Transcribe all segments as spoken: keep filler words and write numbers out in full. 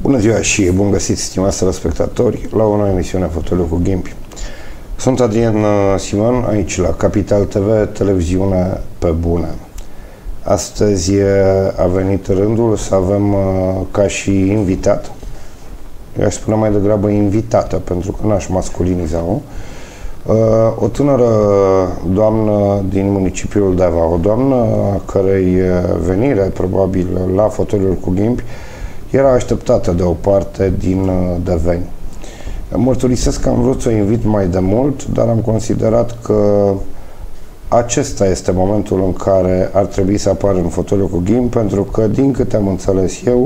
Bună ziua și bun găsit, stimați telespectatori, la o nouă emisiune Fotoliu cu Ghimpi. Sunt Adrian Simon, aici la Capital T V, televiziune pe bune. Astăzi a venit rândul să avem ca și invitat, eu aș spune mai degrabă invitată, pentru că n-aș masculiniza-o, o tânără doamnă din municipiul Deva, o doamnă a cărei venire, probabil, la Fotoliul cu Ghimpi era așteptată de o parte din deveni. Mărturisesc că am vrut să o invit mai de mult, dar am considerat că acesta este momentul în care ar trebui să apară în Fotoliul cu Ghimpi, pentru că, din câte am înțeles eu,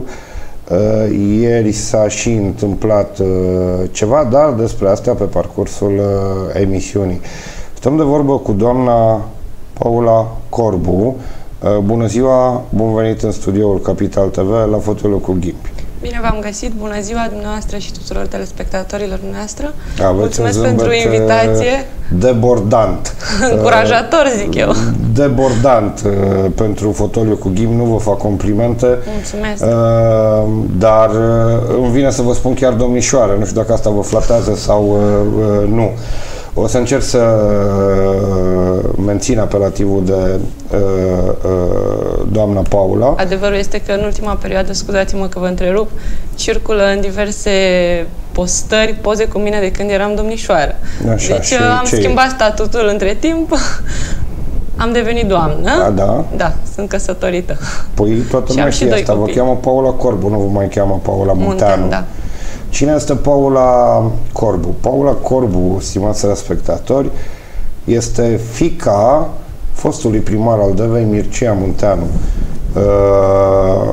ieri s-a și întâmplat ceva, dar despre asta pe parcursul emisiunii. Stăm de vorbă cu doamna Paula Corbu. Bună ziua, bun venit în studioul Capital T V la Fotoliul cu Ghimpi. Bine v-am găsit, bună ziua dumneavoastră și tuturor telespectatorilor dumneavoastră. Aveți mulțumesc pentru invitație. Debordant. Încurajator, zic eu. Debordant pentru Fotoliul cu Ghimpi, nu vă fac complimente. Mulțumesc. Dar îmi vine să vă spun chiar domnișoară, nu știu dacă asta vă flatează sau nu. O să încerc să mențin apelativul de uh, uh, doamna Paula. Adevărul este că în ultima perioadă, scuzați-mă că vă întrerup, circulă în diverse postări poze cu mine de când eram domnișoară. Așa, deci am schimbat statutul între timp. Am devenit doamnă. A, da? Da, sunt căsătorită. Păi toată lumea știe asta. Vă cheamă Paula Corbu, nu vă mai cheamă Paula Munteanu. Muntean, da. Cine este Paula Corbu? Paula Corbu, stimați telespectatori, este fiica fostului primar al Devei, Mircea Munteanu. Uh,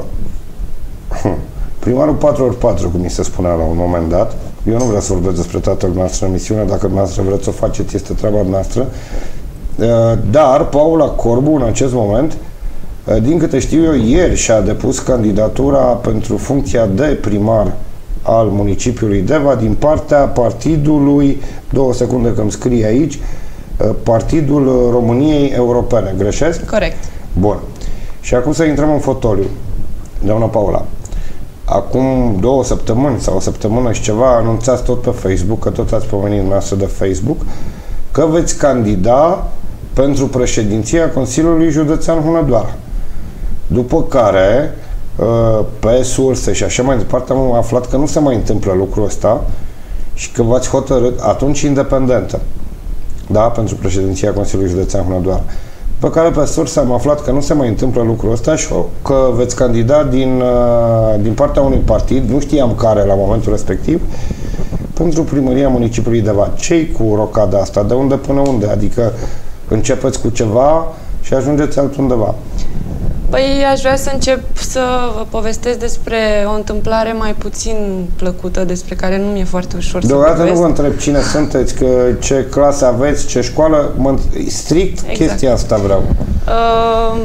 primarul patru ori patru, cum mi se spunea la un moment dat. Eu nu vreau să vorbesc despre tatăl noastră în emisiune, dacă dumneavoastră vreți să o faceți, este treaba noastră. Uh, dar Paula Corbu, în acest moment, uh, din câte știu eu, ieri și-a depus candidatura pentru funcția de primar al municipiului Deva din partea partidului, două secunde că îmi scrie aici, Partidul României Europene. Greșesc? Corect. Bun. Și acum să intrăm în fotoliu. Doamna Paula, acum două săptămâni sau o săptămână și ceva anunțați tot pe Facebook, că tot ați pomenit dumneavoastră de Facebook, că veți candida pentru președinția Consiliului Județean Hunedoara. După care, pe surse și așa mai departe, am aflat că nu se mai întâmplă lucrul ăsta și că v-ați hotărât, atunci independentă, da, pentru președinția Consiliului Județean Hunedoara, pe care pe surse am aflat că nu se mai întâmplă lucrul ăsta și că veți candida din, din partea unui partid, nu știam care la momentul respectiv, pentru primăria municipiului Deva. Ce-i cu rocada asta? De unde până unde? Adică începeți cu ceva și ajungeți altundeva. Păi aș vrea să încep să vă povestesc despre o întâmplare mai puțin plăcută, despre care nu mi-e foarte ușor să povestesc. Deocamdată nu vă întreb cine sunteți, că ce clasă aveți, ce școală, mă, strict exact. Chestia asta vreau. Uh,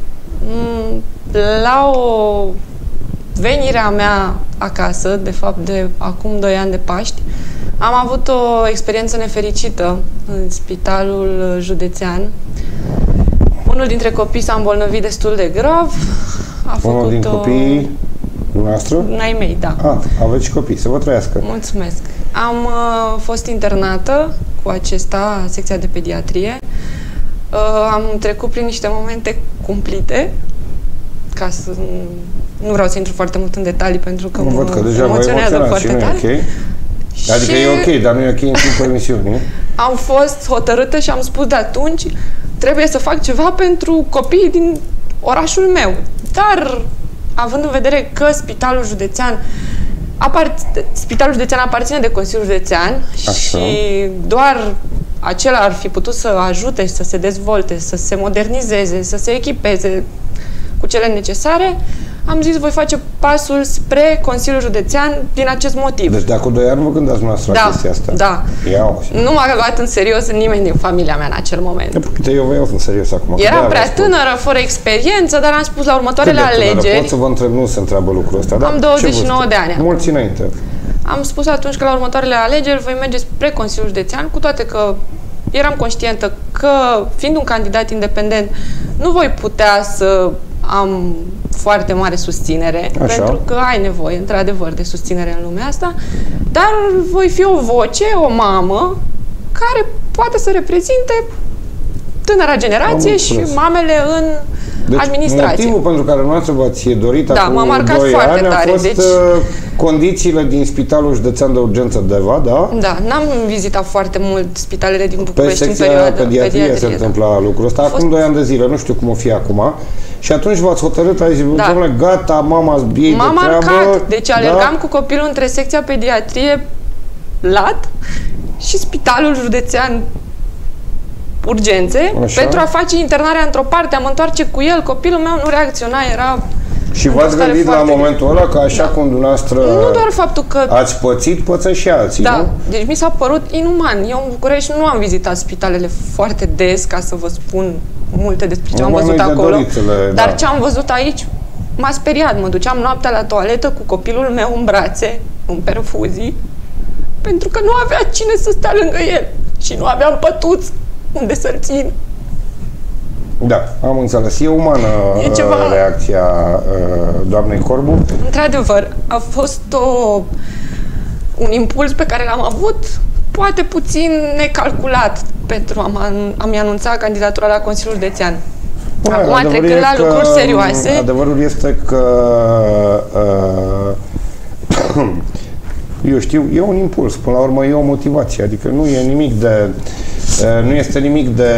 la o venire a mea acasă, de fapt de acum doi ani de Paști, am avut o experiență nefericită în spitalul județean. Unul dintre copii s-a îmbolnăvit destul de grav. A Unul făcut din o... copiii noastră? Ai mei, da. Ah, aveți și copii, să vă trăiască. Mulțumesc. Am uh, fost internată cu acesta, secția de pediatrie. Uh, am trecut prin niște momente cumplite, ca să... Nu vreau să intru foarte mult în detalii, pentru că nu mă văd că deja emoționează foarte tare. Okay. Adică și e ok, dar nu e ok în timpul emisiunii. Am fost hotărâtă și am spus de atunci, trebuie să fac ceva pentru copiii din orașul meu. Dar, având în vedere că spitalul județean apart... spitalul județean aparține de Consiliul Județean. Așa. Și doar acela ar fi putut să ajute să se dezvolte, să se modernizeze, să se echipeze cu cele necesare, am zis, voi face pasul spre Consiliul Județean din acest motiv. Deci de acum doi ani vă gândați noastră da, la chestia asta? Da, Iau. Nu m-a luat în serios nimeni din familia mea în acel moment. Uite, eu vă iau în serios acum. Eram prea tânără, fără experiență, dar am spus la următoarele alegeri... Pot să vă întreb, nu se întreabă lucrul ăsta, am douăzeci și nouă de ani. Mulți înainte. Am spus atunci că la următoarele alegeri voi merge spre Consiliul Județean, cu toate că eram conștientă că, fiind un candidat independent, nu voi putea să am foarte mare susținere, Așa. pentru că ai nevoie, într-adevăr, de susținere în lumea asta, dar voi fi o voce, o mamă, care poate să reprezinte tânăra generație și mamele în deci, administrație. Motivul pentru care noastră v-ați dorit da, acum m-a marcat doi foarte ani tare, a fost deci... condițiile din Spitalul Județean de Urgență Deva, da? Da, n-am vizitat foarte mult spitalele din Pe București în secția perioada pediatrie, pediatrie se da. întâmpla lucrul ăsta. Acum fost... doi ani de zile, nu știu cum o fi acum. Și atunci v-ați hotărât, ai zis, da. Dom'le, gata, mama ei M-a de treabă. marcat, deci alergam da? cu copilul între secția pediatrie Lat și Spitalul Județean Urgențe, Așa. pentru a face internarea într-o parte, am întoarce cu el, copilul meu nu reacționa, era... Și v-ați gândit la momentul ăla că așa da. cum dumneavoastră nu doar faptul că ați pățit, păță și alții, da, nu? Deci mi s-a părut inuman. Eu în București nu am vizitat spitalele foarte des ca să vă spun multe despre ce am văzut acolo. Dar da. ce am văzut aici m-a speriat. Mă duceam noaptea la toaletă cu copilul meu în brațe, în perfuzii, pentru că nu avea cine să stea lângă el. Și nu aveam pătuț unde să-l țin. Da, am înțeles. E umană e ceva... reacția doamnei Corbu. Într-adevăr, a fost o, un impuls pe care l-am avut, poate puțin necalculat, pentru a, a-mi anunța candidatura la Consiliul Județean. Bă, acum, trecând la lucruri serioase... Adevărul este că... Uh, eu știu, e un impuls, până la urmă e o motivație, adică nu e nimic de... Uh, nu este nimic de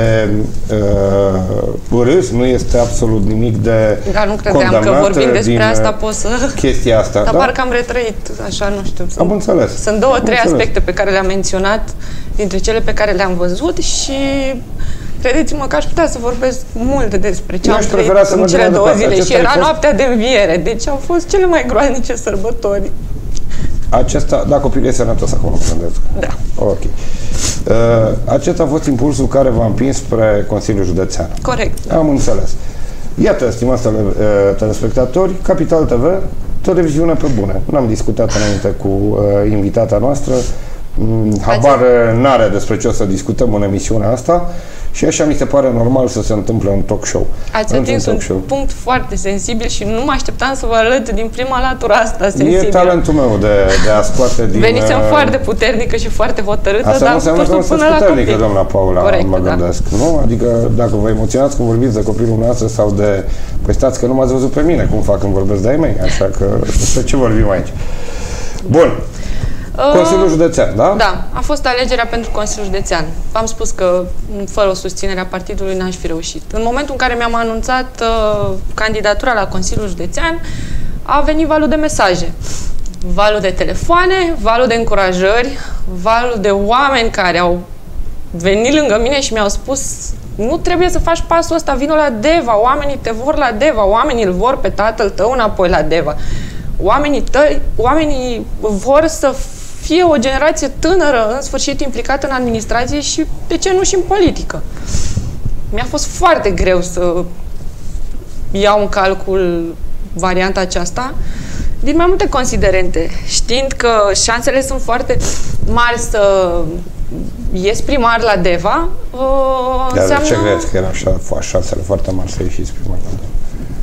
uh, râs, nu este absolut nimic de Dar nu credeam că vorbind despre asta pot să... chestia asta. Dar da? parcă am retrăit, așa, nu știu. Sunt, am înțeles. Sunt două, am trei înțeles. aspecte pe care le-am menționat dintre cele pe care le-am văzut și credeți-mă că aș putea să vorbesc mult despre ce Eu am trăit în cele două zile și era fost... noaptea de înviere, deci au fost cele mai groaznice sărbători. Acesta, da, copilul e sănătos acum, mă gândesc. Da. Ok. Uh, acesta a fost impulsul care v-a împins spre Consiliul Județean. Corect. Am înțeles. Iată, stimați tele, uh, telespectatori, Capital T V, televiziune pe bune. N-am discutat înainte cu uh, invitata noastră. Habar n-are despre ce o să discutăm în emisiunea asta și așa mi se pare normal să se întâmple un talk show. Ați atins un show. punct foarte sensibil și nu mă așteptam să vă arăt din prima latură asta sensibilă. E talentul meu de, de a scoate din... Venisem uh... foarte puternică și foarte hotărâtă, asta dar nu înseamnă că nu sunteți puternică, doamna Paula, corect, mă gândesc. Da. Nu? Adică dacă vă emoționați când vorbiți de copilul noastră sau de... Păi stați că nu m-ați văzut pe mine cum fac când vorbesc de ai mei, așa că despre ce vorbim aici. Bun. Consiliul Județean, da? Da, a fost alegerea pentru Consiliul Județean. V-am spus că fără o susținere a partidului n-aș fi reușit. În momentul în care mi-am anunțat uh, candidatura la Consiliul Județean, a venit valul de mesaje. Valul de telefoane, valul de încurajări, valul de oameni care au venit lângă mine și mi-au spus nu trebuie să faci pasul ăsta, vino la Deva, oamenii te vor la Deva, oamenii îl vor pe tatăl tău înapoi la Deva. Oamenii tăi, oamenii vor să fie o generație tânără, în sfârșit implicată în administrație și, de ce nu, și în politică. Mi-a fost foarte greu să iau în calcul varianta aceasta, din mai multe considerente, știind că șansele sunt foarte mari să ies primar la Deva. Dar înseamnă... de ce crezi că erau șansele foarte mari să ieșiți primar la Deva?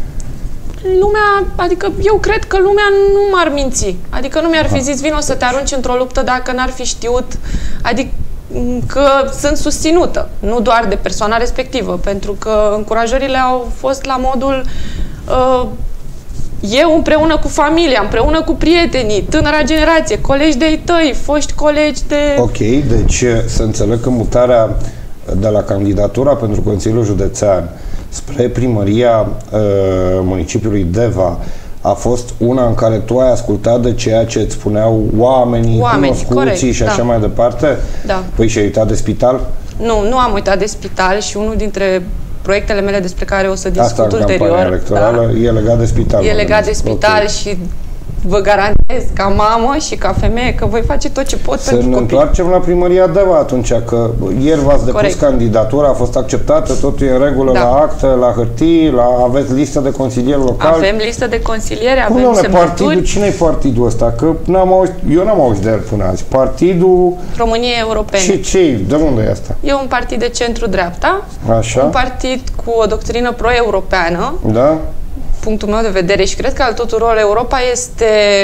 Lumea, adică eu cred că lumea nu m-ar minți. Adică nu mi-ar fi zis vino să te arunci într-o luptă dacă n-ar fi știut, adică că sunt susținută, nu doar de persoana respectivă, pentru că încurajările au fost la modul uh, eu împreună cu familia, împreună cu prietenii, tânăra generație, colegi de-ai tăi, foști colegi de... Ok, deci să înțeleg că mutarea de la candidatura pentru Consiliul Județean spre primăria uh, municipiului Deva a fost una în care tu ai ascultat de ceea ce îți spuneau oamenii, Oameni, cunoscuții corect, și așa da. mai departe? Da. Păi și ai uitat de spital? Nu, nu am uitat de spital și unul dintre proiectele mele despre care o să discut asta ulterior. Asta electorală da. e legat de spital. E legat de spital okay. și vă garantez ca mamă și ca femeie că voi face tot ce pot să pentru ne copii. întoarcem la primăria Deva atunci, că ieri v-ați depus corect. candidatura, a fost acceptată, totul e în regulă da. la acte, la hârtii, la, aveți listă de consilieri locali. Avem listă de consilieri, avem Cum, semnături. Partidul, cine-i partidul ăsta? Că n-am auzit, eu n-am auzit de el până azi. Partidul... României Europene. Și ce? De unde e asta? E un partid de centru-dreapta. Așa. Un partid cu o doctrină pro-europeană. Da. punctul meu de vedere și cred că al tuturor, Europa este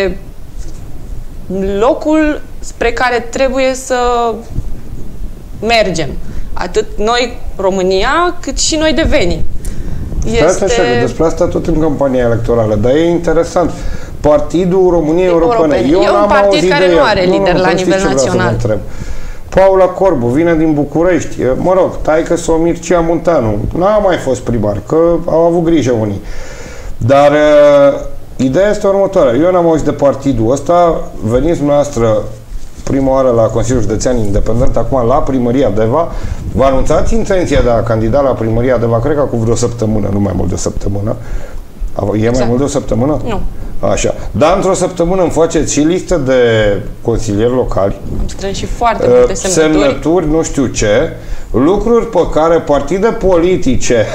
locul spre care trebuie să mergem. Atât noi, România, cât și noi devenii. Este... Așa, că despre asta tot în campania electorală, dar e interesant. Partidul României Europene. Europene. Eu e un partid care nu are nu, lider nu, la nivel național. Paula Corbu vine din București. Mă rog, taică-s-o Mircea Muntanu. N-a mai fost primar, că au avut grijă unii. Dar uh, ideea este următoarea. Eu n-am auzit de partidul ăsta. Veniți dumneavoastră prima oară la Consiliul Județean Independent, acum la Primăria Deva. Vă anunțați intenția de a candida la Primăria Deva, cred că cu vreo săptămână, nu mai mult de o săptămână. E exact. Mai mult de o săptămână? Nu. Așa. Dar într-o săptămână îmi faceți și listă de consilieri locali. Am strâns și foarte multe semnături. Semnături, nu știu ce. Lucruri pe care partide politice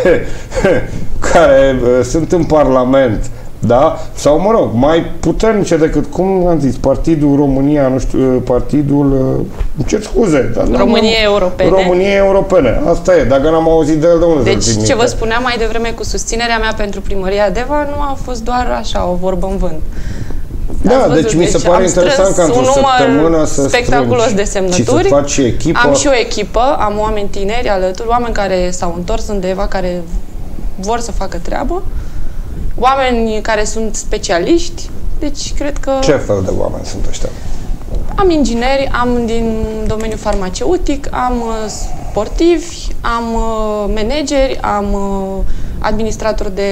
care uh, sunt în Parlament, da? Sau, mă rog, mai puternice decât, cum am zis, Partidul România, nu știu, Partidul, îmi cer scuze. Dar României Europene. României Europene, asta e, dacă n-am auzit de el, de unde deci, să-l ce vă spuneam mai devreme cu susținerea mea pentru Primăria Deva nu a fost doar așa, o vorbă în vânt. Da, deci, deci mi se pare interesant că într-o săptămână să spectaculos de semnături. Și să faci și echipă. Am și o echipă, am oameni tineri alături, oameni care s-au întors în Deva, care vor să facă treabă. Oameni care sunt specialiști, deci cred că... Ce fel de oameni sunt ăștia? Am ingineri, am din domeniul farmaceutic, am sportivi, am manageri, am administratori de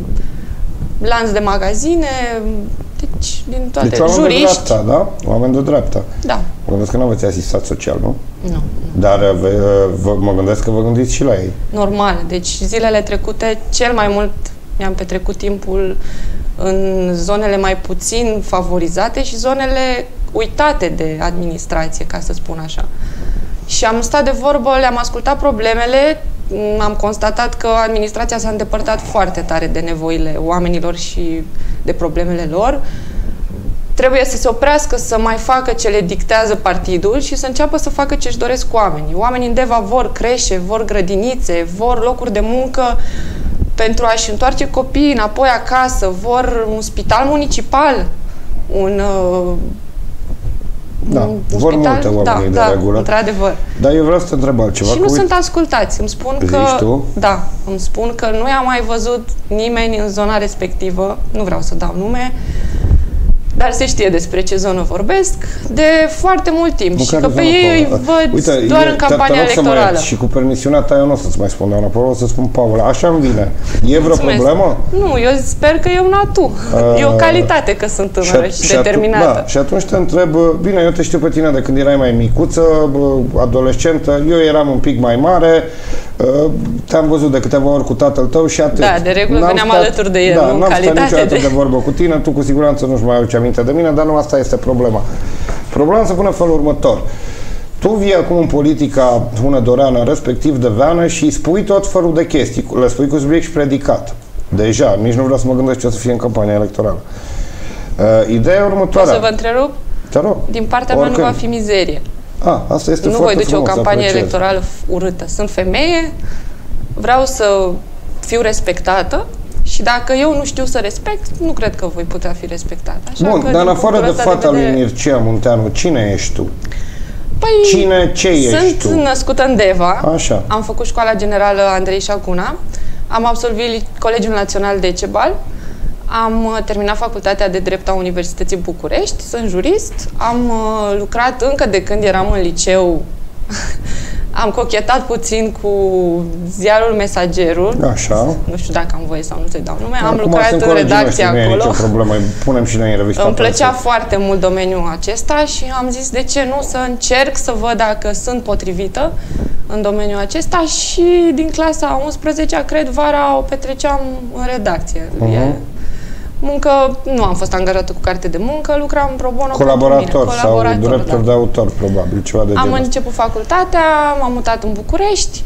lanț de magazine, deci din toate, deci, oameni juriști. de dreapta, da? Oameni de dreapta. Da. Mă gândesc că nu aveți asistat social, nu? Nu. Dar vă, mă gândesc că vă gândiți și la ei. Normal. Deci zilele trecute, cel mai mult mi-am petrecut timpul în zonele mai puțin favorizate și zonele uitate de administrație, ca să spun așa. Și am stat de vorbă, le-am ascultat problemele, am constatat că administrația s-a îndepărtat foarte tare de nevoile oamenilor și de problemele lor. Trebuie să se oprească să mai facă ce le dictează partidul și să înceapă să facă ce își doresc oamenii. Oamenii în Deva vor creșe, vor grădinițe, vor locuri de muncă pentru a-și întoarce copiii înapoi acasă, vor un spital municipal, un, uh, da, un, un vor spital, multe oameni da, de da, regulă. într-adevăr. Dar eu vreau să te întreb altceva. Și nu uite, sunt ascultați. Îmi spun că, tu? da, îmi spun că nu i-a mai văzut nimeni în zona respectivă, nu vreau să dau nume, dar se știe despre ce zonă vorbesc, de foarte mult timp. Nu și că pe ei îi văd Uite, doar e, în campania electorală. Și cu permisiunea ta eu nu o să-ți mai spun, doamna Paula, o să spun Paula. Așa îmi vine. E vreo Mulțumesc. problemă? Nu, eu sper că e un atu. Uh, e o calitate că sunt tânără și, și determinată. Da, și atunci te întreb, bine, eu te știu pe tine de când erai mai micuță, adolescentă, eu eram un pic mai mare, te-am văzut de câteva ori cu tatăl tău și atât. Da, de regulă veneam stat, alături de el, da, nu în calitate n-am stat niciodată de... de vorbă cu tine, tu cu siguranță nu-și mai aduci aminte de mine, dar nu asta este problema. Problema se pune în felul următor. Tu vii acum în politica hunedoreană, respectiv de veană, și spui tot felul de chestii, le spui cu subiect și predicat. Deja, nici nu vreau să mă gândesc ce o să fie în campania electorală. Uh, ideea următoarea. O să vă întrerup? Te rog. Din partea Oricând. mea nu va fi mizerie. A, asta este nu foarte voi duce frumos, o campanie apreciez. electorală urâtă. Sunt femeie, vreau să fiu respectată și dacă eu nu știu să respect, nu cred că voi putea fi respectată. Așa Bun, că, dar în afară de fata de vedere... lui Mircea Munteanu, cine ești tu? Păi, Cine, ce ești sunt tu? născută în Deva, Așa. Am făcut școala generală Andrei Șacuna, am absolvit Colegiul Național Decebal, am terminat facultatea de drept a Universității București, sunt jurist, am lucrat încă de când eram în liceu, am cochetat puțin cu ziarul Mesagerul. Așa. Nu știu dacă am voie sau nu să-i dau nume. Am Acum lucrat în redacție acolo. Nu e nicio problemă, punem și noi în revista. Îmi plăcea foarte mult domeniul acesta și am zis de ce nu să încerc să văd dacă sunt potrivită în domeniul acesta și din clasa a unsprezecea, cred, vara o petreceam în redacție. Uh-huh. Muncă, nu am fost angajată cu carte de muncă, lucram pro bono. Colaborator mine, sau drepturi da. de autor, probabil, ceva de Am genul. început facultatea, m-am mutat în București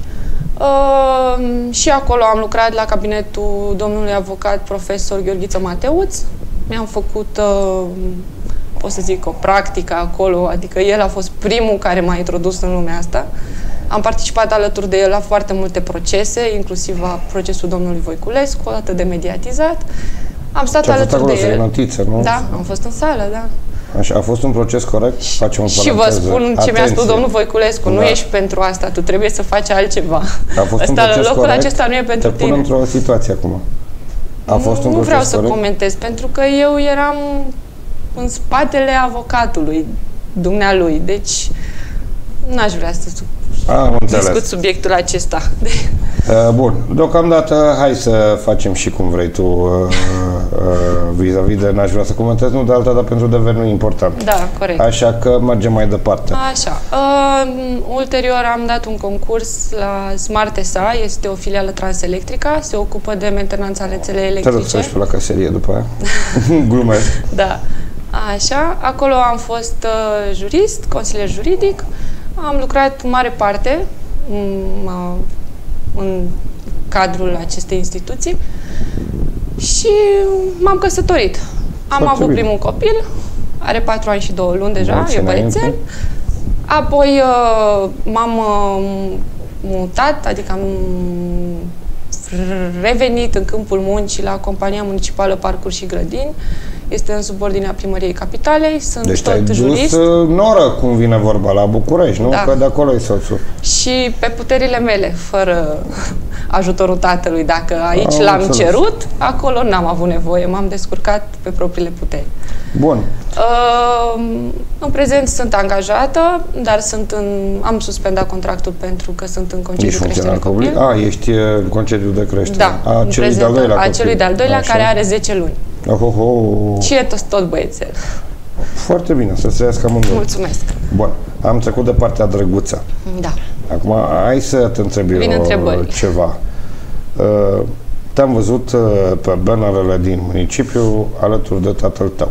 uh, și acolo am lucrat la cabinetul domnului avocat profesor Gheorghiță Mateuț. Mi-am făcut, uh, pot să zic, o practică acolo, adică el a fost primul care m-a introdus în lumea asta. Am participat alături de el la foarte multe procese, inclusiv la procesul domnului Voiculescu, atât de mediatizat. Am stat alături de el. Notiță, nu? Da, am fost în sală, da. Așa, a fost un proces corect? Facem o și vă spun ce mi-a spus domnul Voiculescu, da. Nu ești pentru asta, tu trebuie să faci altceva. A fost asta, un proces locul corect? acesta nu e pentru Te tine. pun într-o situație acum. A fost nu un proces vreau să corect? comentez, pentru că eu eram în spatele avocatului, dumnealui, deci n-aș vrea să Am discut subiectul acesta. Bun, deocamdată hai să facem și cum vrei tu vis-a-vis -vis de n-aș vrea să comentez, nu de alta, dar pentru dever nu e important. Da, corect. Așa că mergem mai departe. Așa. Uh, ulterior am dat un concurs la Smart S A, este o filială Transelectrica, se ocupă de mentenanța rețelei electrice. Te rog să pe la caserie după aia. Glumesc. Da. Așa, acolo am fost uh, jurist, consilier juridic, am lucrat în mare parte în, în cadrul acestei instituții și m-am căsătorit. Am Foarte avut bine. primul copil, are patru ani și două luni deja, Mulțumesc. e băiețel. Apoi uh, m-am uh, mutat, adică am revenit în câmpul muncii la compania municipală Parcuri și Grădini. Este în subordinea Primăriei Capitalei. Sunt deci tot jurist. Dus noră, cum vine vorba, la București, nu? Da. Că de acolo e soțul. Și pe puterile mele, fără ajutorul tatălui. Dacă aici l-am cerut, acolo n-am avut nevoie. M-am descurcat pe propriile puteri. Bun. Uh, în prezent sunt angajată, dar sunt în, am suspendat contractul pentru că sunt în concediu de creștere copil. A, ești în concediu de creștere. Da, a, celui de-al doilea a celui de-al doilea, care are zece luni. Oh, oh, oh. Și e tot, tot băiețel. Foarte bine, să-ți trăiască amândoi. Mulțumesc. Bun, am trecut de partea drăguță. Da. Acum, hai să te întreb eu ceva. Uh, Te-am văzut uh, pe bannerele din municipiu alături de tatăl tău.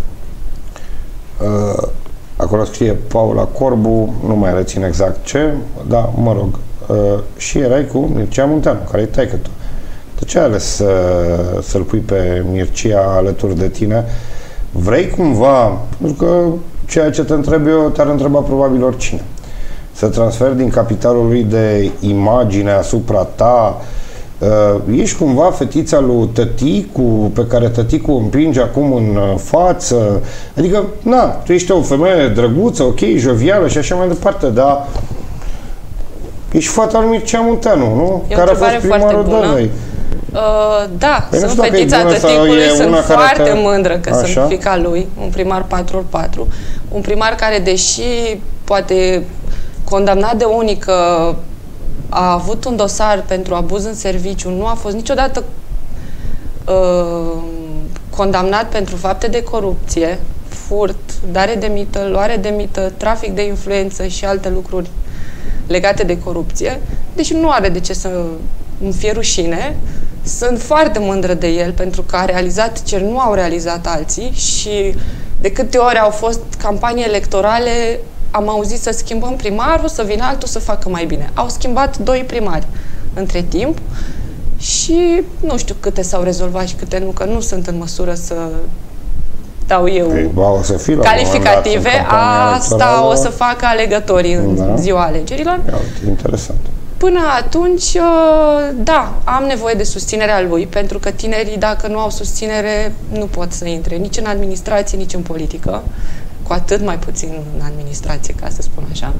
Uh, acolo scrie Paula Corbu, nu mai rețin exact ce, dar mă rog. Uh, și erai cu Mircea Munteanu, care e taică-tu. De ce ai ales să, să-l pui pe Mircea alături de tine? Vrei cumva, pentru că ceea ce te întreb eu, te-ar întreba probabil oricine, să transferi din capitalul lui de imagine asupra ta? Uh, ești cumva fetița lui tăticu, pe care tăticu o împinge acum în față? Adică, na, tu ești o femeie drăguță, ok, jovială și așa mai departe, dar ești fata lui Mircea Munteanu, nu? E care a fost primarul Dălăi. Uh, da, păi sunt fetița tăticului, sunt foarte te... mândră că Așa? sunt fiica lui, un primar patru ori patru, un primar care, deși poate condamnat de unii că a avut un dosar pentru abuz în serviciu, nu a fost niciodată uh, condamnat pentru fapte de corupție, furt, dare de mită, luare de mită, trafic de influență și alte lucruri legate de corupție, deși nu are de ce să îmi fie rușine. Sunt foarte mândră de el pentru că a realizat ce nu au realizat alții și de câte ori au fost campanii electorale am auzit să schimbăm primarul, să vină altul să facă mai bine. Au schimbat doi primari între timp și nu știu câte s-au rezolvat și câte nu, că nu sunt în măsură să dau eu Ei, ba, o să fii la calificative. Asta o să facă alegătorii în da. ziua alegerilor. Ia, interesant. Până atunci, da, am nevoie de susținerea lui, pentru că tinerii, dacă nu au susținere, nu pot să intre nici în administrație, nici în politică, cu atât mai puțin în administrație, ca să spun așa.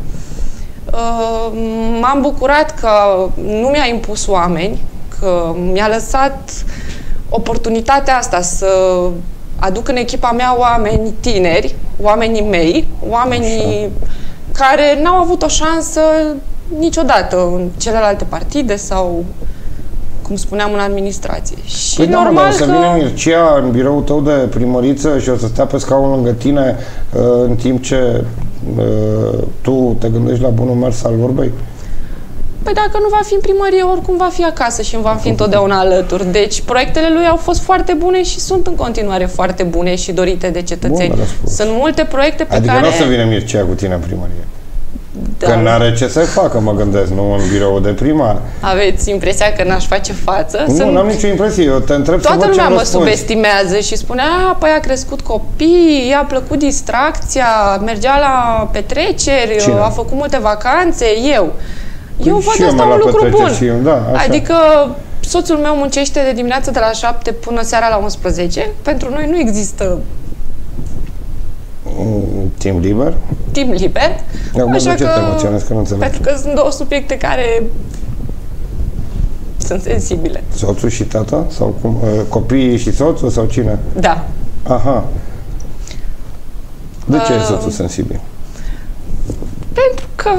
M-am bucurat că nu mi-a impus oameni, că mi-a lăsat oportunitatea asta să aduc în echipa mea oameni tineri, oamenii mei, oamenii așa. care n-au avut o șansă niciodată în celelalte partide sau, cum spuneam, în administrație. Și păi normal da, mă, că... să vină Mircea în biroul tău de primăriță și o să stea pe scaun lângă tine uh, în timp ce uh, tu te gândești la bunul mers al vorbei? Păi dacă nu va fi în primărie, oricum va fi acasă și îmi va fi întotdeauna alături. Deci proiectele lui au fost foarte bune și sunt în continuare foarte bune și dorite de cetățeni. Bun, sunt multe proiecte pe adică care... Adică nu o să vină Mircea cu tine în primărie. Da. Că n-are ce să facă, mă gândesc, nu în birou de primar. Aveți impresia că n-aș face față? Nu, Sunt... n-am nicio impresie, eu te întreb. Toată lumea mă subestimează și spune, a, păi a crescut copii, i-a plăcut distracția, mergea la petreceri, Cine? a făcut multe vacanțe, eu. Eu Păi văd și eu asta mă un la lucru petreceri bun. și eu, da, așa. Adică soțul meu muncește de dimineață de la șapte până seara la unsprezece. Pentru noi nu există Mm, timp liber? timp liber. Acum Așa de ce că, te emoționezi că nu înțeleg? pentru că sunt două subiecte care sunt sensibile. Soțul și tata? Sau cum? Uh, copiii și soțul sau cine? Da. Aha. De ce Uh, e soțul sensibil? Pentru că,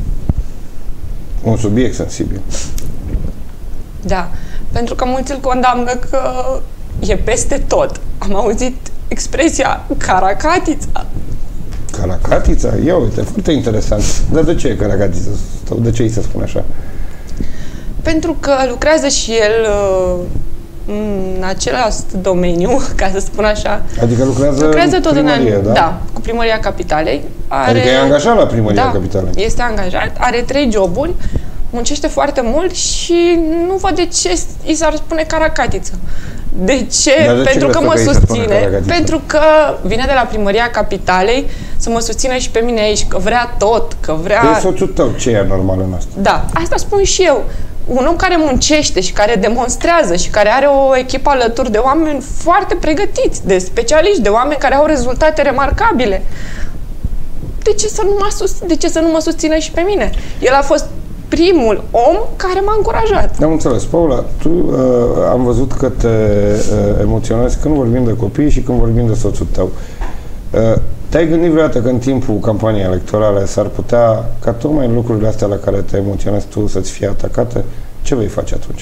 Un subiect sensibil. da, pentru că mulți îl condamnă că e peste tot. Am auzit expresia caracatița. Caracatița? Ia uite, foarte interesant. Dar de ce e caracatița? Sau de ce îi se spune așa? Pentru că lucrează și el uh, în același domeniu, ca să spun așa. Adică lucrează, Lucrează tot primărie, în an, da? da, cu Primăria Capitalei. Are, Adică e angajat la Primăria da, Capitalei. este angajat, are trei joburi, muncește foarte mult și nu văd de ce i s-ar spune caracatiță. De ce? Dar de ce Pentru că crezi mă că i se spune susține. caracatiță? Pentru că vine de la Primăria Capitalei să mă susțină și pe mine aici, că vrea tot, că vrea... Că e soțul tău, ce e normal în asta? Da, asta spun și eu. Un om care muncește și care demonstrează și care are o echipă alături de oameni foarte pregătiți, de specialiști, de oameni care au rezultate remarcabile. De ce să nu mă, sus- de ce să nu mă susțină și pe mine? El a fost primul om care m-a încurajat. Am înțeles. Paula, tu uh, am văzut că te uh, emoționezi când vorbim de copii și când vorbim de soțul tău. Uh, te-ai gândit vreodată că în timpul campaniei electorale s-ar putea ca tocmai lucrurile astea la care te emoționezi tu să-ți fie atacate? Ce vei face atunci?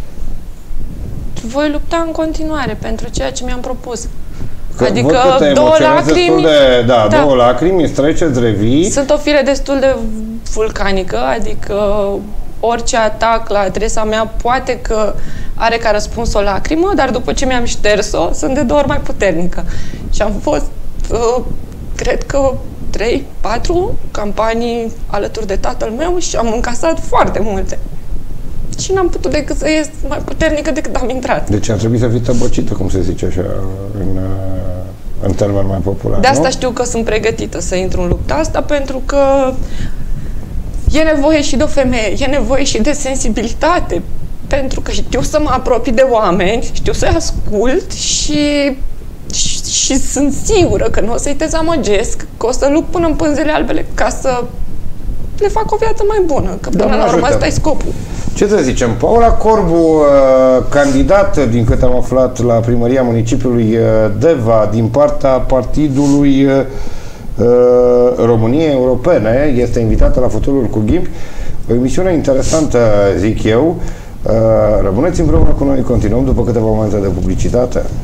Voi lupta în continuare pentru ceea ce mi-am propus. Că adică văd că te două emoționezi destul lacrimi, de, da, da. două lacrimi, îți treceți, revii. Sunt o fire destul de vulcanică, adică orice atac la adresa mea poate că are ca răspuns o lacrimă, dar după ce mi-am șters-o, sunt de două ori mai puternică. Și am fost, uh, cred că, trei, patru campanii alături de tatăl meu și am încasat foarte multe. Și n-am putut decât să ies mai puternică decât am intrat. Deci ar trebui să fii tăbăcită, cum se zice așa, în, în termen mai popular. De asta nu? știu că sunt pregătită să intru în lupta asta, pentru că e nevoie și de o femeie, e nevoie și de sensibilitate, pentru că știu să mă apropii de oameni, știu să-i ascult și, și, și sunt sigură că nu o să-i dezamăgesc, că o să lupt până în pânzele albele ca să le fac o viață mai bună, că până Doamne la urmă ajută. ăsta e scopul. Ce să zicem? Paula Corbu, uh, candidat, din câte am aflat, la primăria municipiului uh, Deva, din partea Partidului uh, României Europene, este invitată la Fotoliul cu Ghimpi. O emisiune interesantă, zic eu. Uh, rămâneți împreună cu noi, continuăm după câteva momente de publicitate.